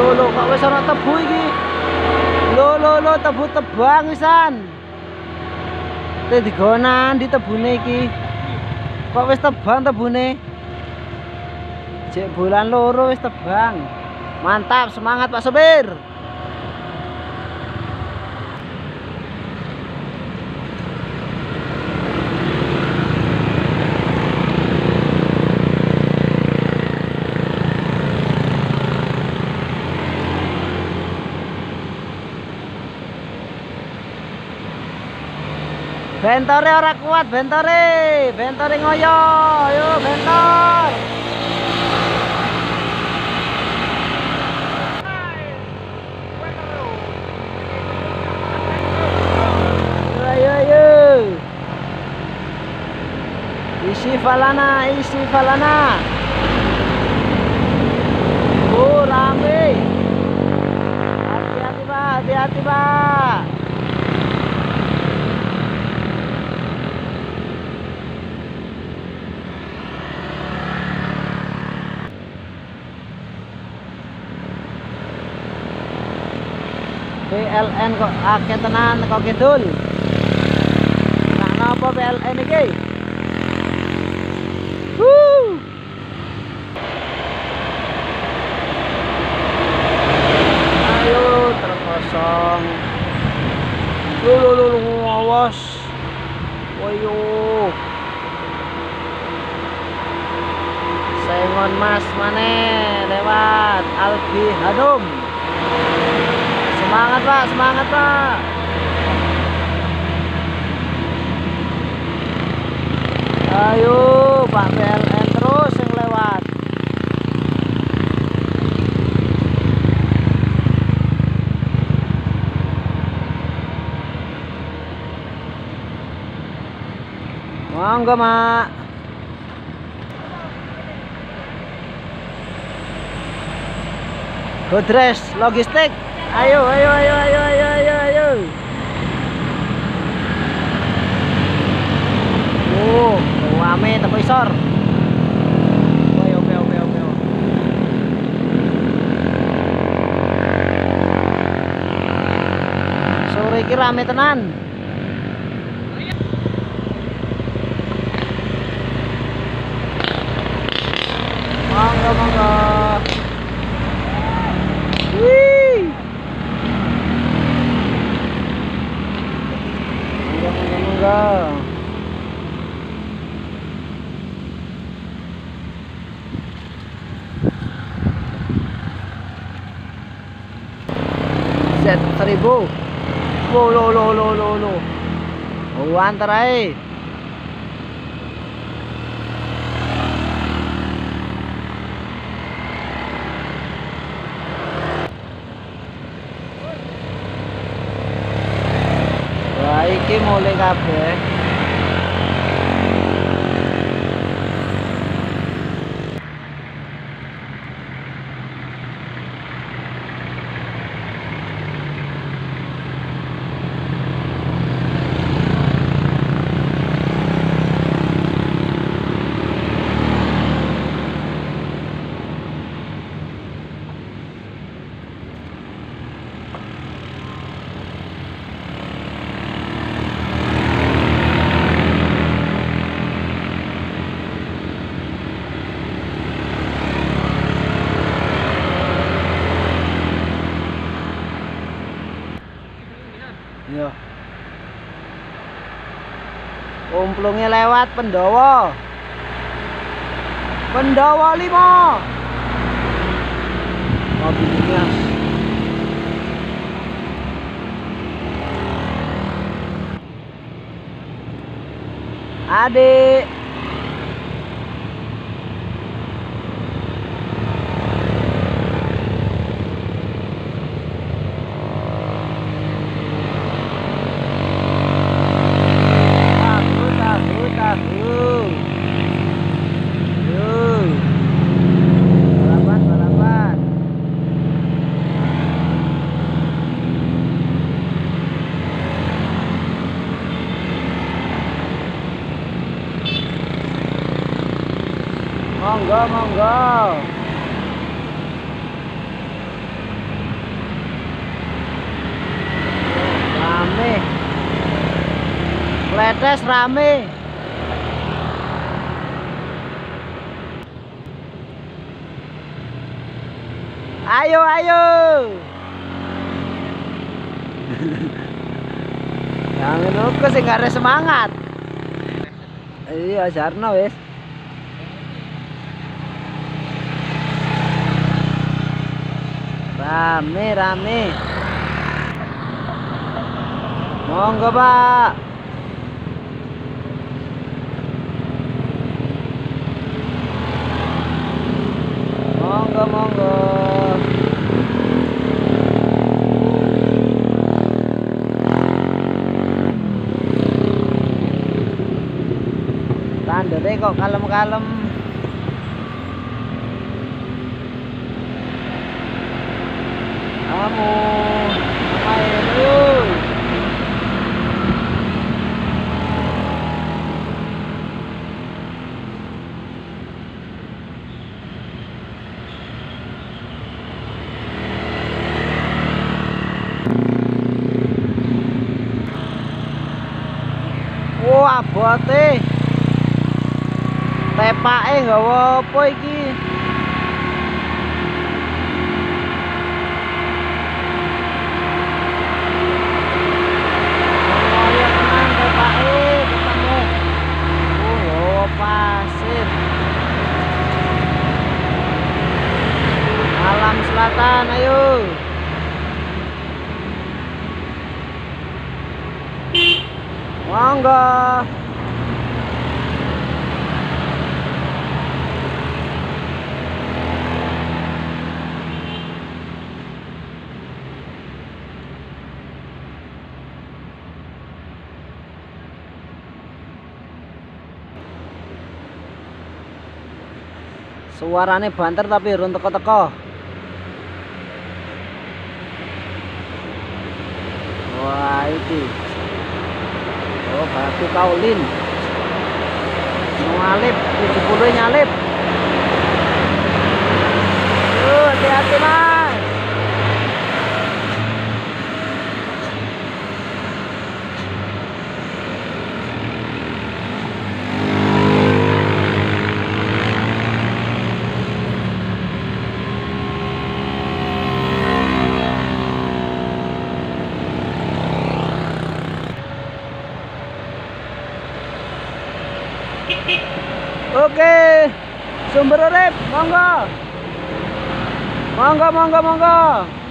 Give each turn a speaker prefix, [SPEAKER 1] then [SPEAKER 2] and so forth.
[SPEAKER 1] Lho kok wis ana tebu iki. Lho tebu tebang wisan. Te digonan di tebune iki. Kok wis tebang tebune? Jek bulan loro wis tebang. Mantap, semangat Pak Sopir. Bentore ora kuat, bentore ngoyo, ayo bentor. Ayo. Isi falana. Oh, rame. Hati-hati Pak. PLN kok akeh tenan kok kidul. Nah napa PLN iki? Ayo terkosong. Lu awas. Woyo. Sengon Mas maneh lewat Albi Hanum. Semangat Pak. Ayo Pak PLN terus yang lewat. Monggo Mak. Godres logistik. Ayo. Oh, rame teko isor. Ayo. Sore iki rame tenan. Monggo. Wih. Monggo. Set 1000. Lo. Oh, antar ae. Wah, iki mulai kabeh. Yo. Umplungnya lewat Pendowo 5. Mobilnya. Adik. Balapan. Monggo. Tetes rame. Ayo ayo. Yang menurutku sih gak ada semangat. Iya Sarno wes. Rame rame. Monggo Pak. Monggo monggo. Tandere kok kalem-kalem. Kamu main yuk. Wah, abote. Tepake nggawa apa iki? Kaya tenan tepake ketemu. Oh, nggawa pasir. Alam Selatan, ayo. Monggo. Suarane banter tapi urung teko-teko. Wah, iki. Oh, batu kaulin. Nyalip, 70 nyalip. Hati-hati, Mas. Oke, sumber urip, monggo. Monggo, monggo, monggo.